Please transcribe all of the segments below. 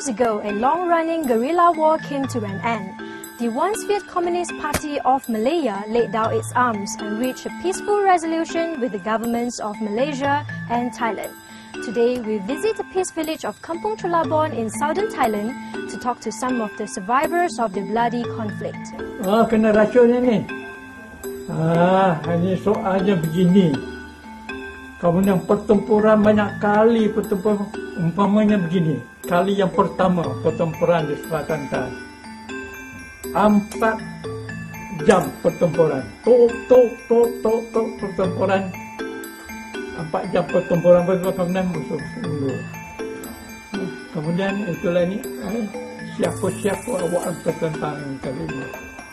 years ago, a long-running guerrilla war came to an end. The once-feared Communist Party of Malaya laid down its arms and reached a peaceful resolution with the governments of Malaysia and Thailand. Today, we visit the peace village of Kampung Chulabhorn in Southern Thailand to talk to some of the survivors of the bloody conflict. Kena racun ni. Ini soalnya begini. Kemudian pertempuran banyak kali pertempuran, umpamanya begini. Kali yang pertama pertempuran di Selatan Thailand. 4 jam pertempuran. Tok pertempuran. 4 jam pertempuran kemudian musuh mundur. Kemudian itulah ni siapa-siapa awak bertentang kali ini.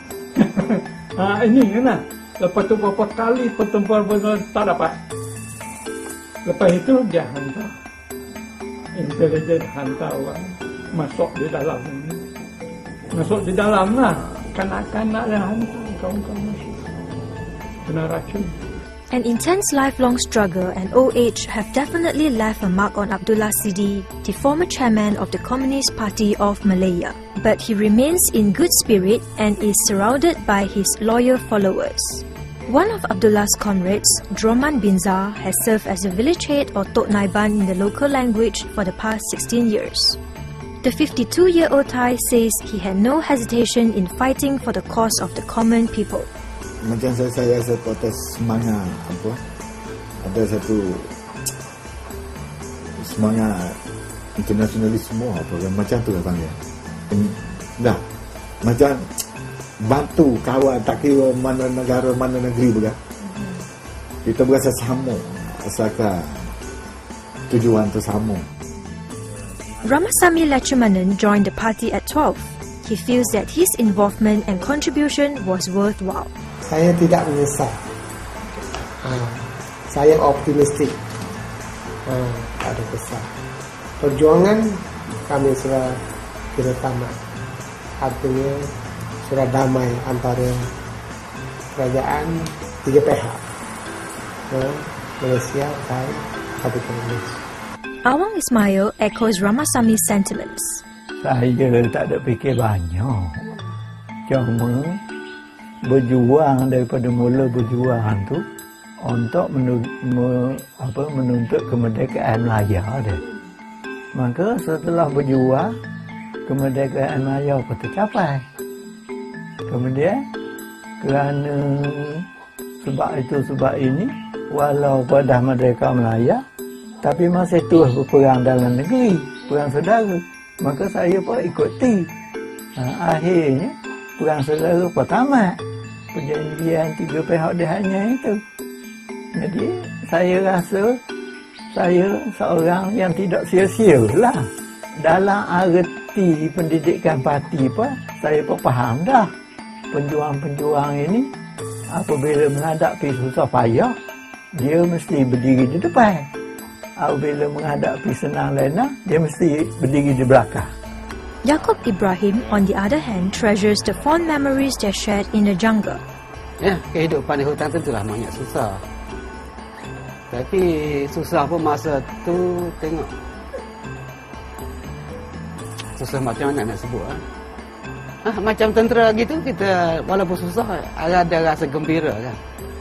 Ini kena. Lepas tu berapa kali pertempuran tak dapat. Lepas itu dia hantar intelijen, hantar orang masuk di dalam ini. Masuk di dalam lah. Kanak-kanak yang hantar kawan-kawan masuk. Kena racun. An intense lifelong struggle and old age have definitely left a mark on Abdullah Sidi, the former chairman of the Communist Party of Malaya. But he remains in good spirit and is surrounded by his loyal followers. One of Abdullah's comrades, Droman Binzar, has served as a village head or Tok Naiban in the local language for the past 16 years. The 52-year-old Thai says he had no hesitation in fighting for the cause of the common people. Macam saya atas semangat apa? Ada satu semangat internasionalisme apa macam tu lah panggil. Dah macam bantu kawan tak kira mana negara mana negeri bukan. Kita berasa sama asalkan tujuan tu sama. Ramasamy Lachumanan joined the party at 12. He feels that his involvement and contribution was worthwhile. Saya tidak menyesal. Saya optimistik. Tak ada kesal. Perjuangan kami sudah kira tamat. Artinya sudah damai antara kerajaan 3 pihak. Malaysia, Thailand, Kabupaten Malaysia. Awang Ismail echoes Ramasamy's sentiments. Saya tak ada fikir banyak. Cuma berjuang daripada mula berjuang tu untuk menuntut kemerdekaan Malaya dia. Maka setelah berjuang, kemerdekaan Malaya pun tercapai. Kemudian kerana sebab ini, walau dah merdeka Malaya, tapi masih terus berperang dalam negeri, perang saudara. Maka saya pun ikuti. Akhirnya perang saudara pun tamat. Perjanjian 3 pihak dia hanya itu. Jadi saya rasa saya seorang yang tidak sia-sia lah. Dalam arti pendidikan parti pun saya pun faham dah. Penjuang-penjuang ini apabila menghadapi susah payah, dia mesti berdiri di depan. Apabila menghadapi senang lenang, dia mesti berdiri di belakang. Yaakob Ibrahim, on the other hand, treasures the fond memories they shared in the jungle. Ya, kehidupan di hutan tentulah banyak susah. Tapi susah pun masa tu tengok. Susah macam mana nak sebut macam tentera gitu, kita walaupun susah ada rasa gembira kan.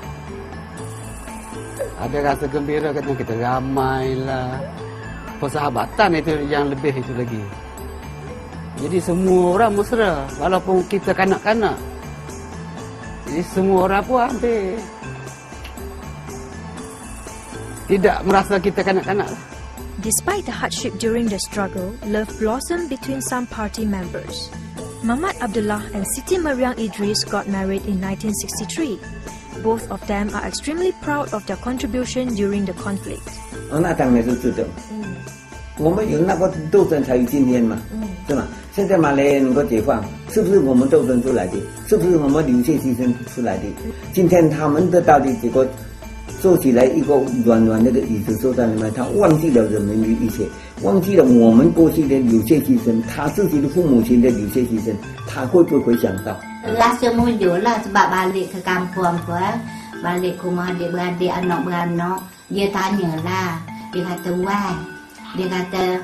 Ada rasa gembira katanya kita ramailah. Persahabatan itu yang lebih itu lagi. Jadi semua orang mesra walaupun kita kanak-kanak. Jadi semua orang pun hampir tidak merasa kita kanak-kanak lah. Despite the hardship during the struggle, love blossomed between some party members. Mamat Abdullah and Siti Mariam Idris got married in 1963. Both of them are extremely proud of their contribution during the conflict. 那当然是值得。我们有那个斗争才有今天嘛，是吧？现在马来人能够解放，是不是我们斗争出来的？是不是我们流血牺牲出来的？今天他们得到的结果，做起来一个软软的椅子坐在里面，他忘记了人民的一切，忘记了我们过去的流血牺牲，他自己的父母亲的流血牺牲，他会不会想到？ Rasa muncul lah sebab balik ke kampung pun, balik ke rumah adik-beradik, anak-beranak, dia tanyalah, dia kata, wah, dia kata,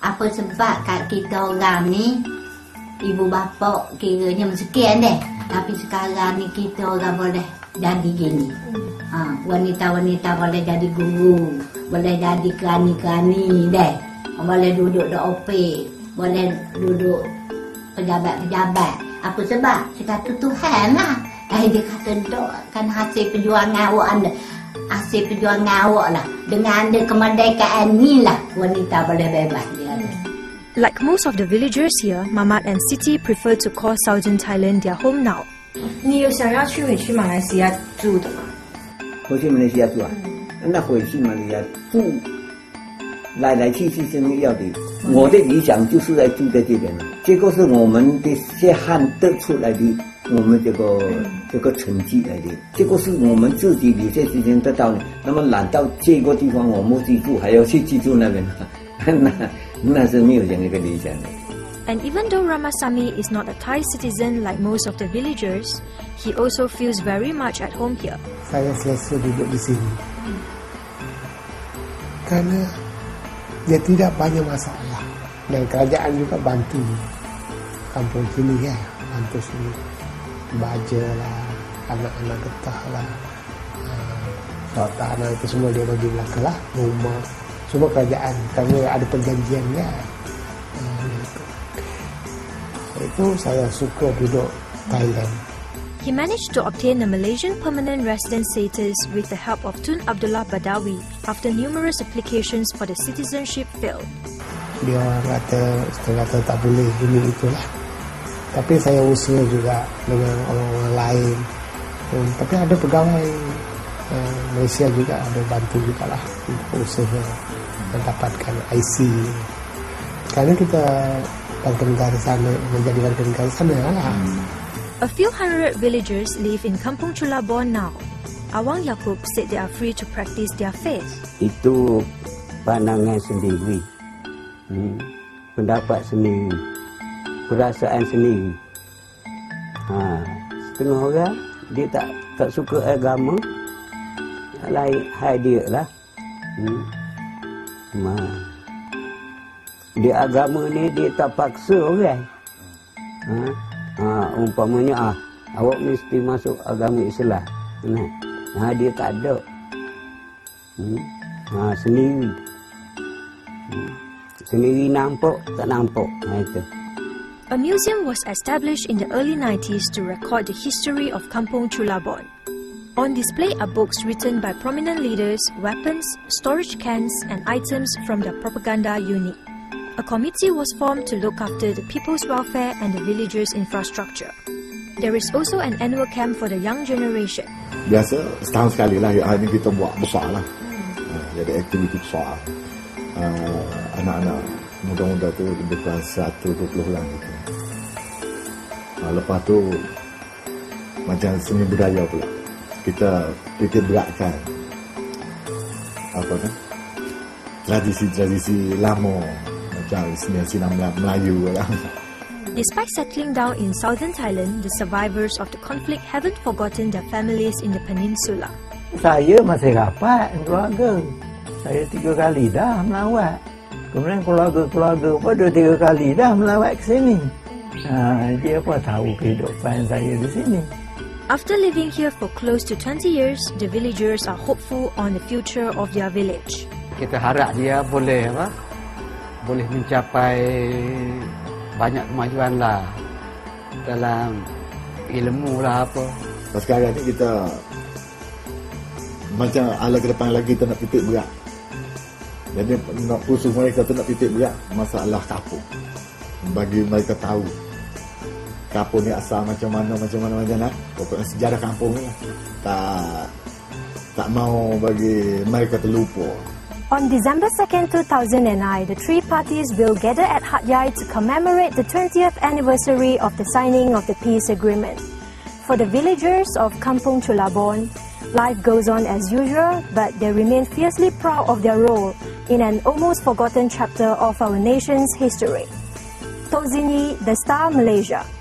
Apa sebab kat kita orang ni ibu bapa kiranya sekian deh, tapi sekarang ni kita orang boleh jadi gini. Wanita-wanita boleh jadi guru, boleh jadi kerani-kerani deh, boleh duduk di OP, boleh duduk pejabat-pejabat. Apa sebab? Dia kata Tuhan lah. Dia kata dok kan hasil perjuangan awak anda, hasil perjuangan awak lah. Dengan ada kemerdekaan ni lah wanita boleh bebas dia. Like most of the villagers here, Mamat and Siti prefer to call Southern Thailand their home now. 你有想要去回去马来西亚住的吗？ 回去马来西亚住啊？那回去马来西亚住，来来去去是要的。我的理想就是来住在这边了。这个是我们的血汗得出来的，我们这个成绩来的。这个是我们自己有些时间得到的。那么懒到这个地方我们居住，还要去居住那边，那是没有这样一个理想的。 And even though Ramasamy is not a Thai citizen like most of the villagers, he also feels very much at home here. Saya selesa duduk di sini. Kerana dia tidak banyak masalah. Dan kerajaan juga bantu kampung sini ya, bantu sini. Baja lah, anak-anak getah lah, tanah itu semua dia bagi belakang lah, rumah. Semua kerajaan, kami ada perjanjian ya. Itu saya suka duduk Thailand. He managed to obtain a Malaysian permanent resident status with the help of Tun Abdullah Badawi after numerous applications for the citizenship failed. Dia kata tak boleh ini itulah. Tapi saya usaha juga dengan orang-orang lain. Tapi ada pegawai Malaysia juga ada bantu juga lah untuk usaha mendapatkan IC. Karena kita warga negara sana, menjadi warga negara sana lah. A few hundred villagers live in Kampung Chulabhorn now. Awang Yaakob said they are free to practice their faith. Itu pandangan sendiri, pendapat sendiri, perasaan sendiri. Setengah orang dia tak suka agama, lain hal dia lah. Dia agama ni dia tak paksa orang. Umpamanya awak mesti masuk agama Islam. Dia tak ada. Sendiri. Sendiri nampak tak nampak. Itu. A museum was established in the early 90s to record the history of Kampung Chulabhorn. On display are books written by prominent leaders, weapons, storage cans and items from the propaganda unit. A committee was formed to look after the people's welfare and the villagers' infrastructure. There is also an annual camp for the young generation. Biasa setahun sekali lah ini kita buat besar lah. Jadi aktiviti besar. Anak-anak muda-muda tu lebih kurang 120 orang gitu. Lepas tu macam seni budaya pula. Kita titik beratkan tradisi-tradisi lama. Despite settling down in Southern Thailand, the survivors of the conflict haven't forgotten their families in the peninsula. Saya masih rapat keluarga. Saya 3 kali dah melawat. Kemudian keluarga pun 2-3 kali dah melawat ke sini. Dia pun tahu kehidupan saya di sini. After living here for close to 20 years, the villagers are hopeful on the future of their village. Kita harap dia boleh mencapai banyak kemajuan lah dalam ilmu lah apa. Sekarang ni kita macam ala ke depan lagi kita nak titik berat. Jadi nak khusus mereka tu nak titik berat masalah kampung. Bagi mereka tahu kampung ni asal macam mana lah. Pokoknya sejarah kampung ni tak mau bagi mereka terlupa. On December 2nd, 2009, the three parties will gather at Hat Yai to commemorate the 20th anniversary of the signing of the peace agreement. For the villagers of Kampung Chulabhorn, life goes on as usual, but they remain fiercely proud of their role in an almost forgotten chapter of our nation's history. Tok Zini, The Star, Malaysia.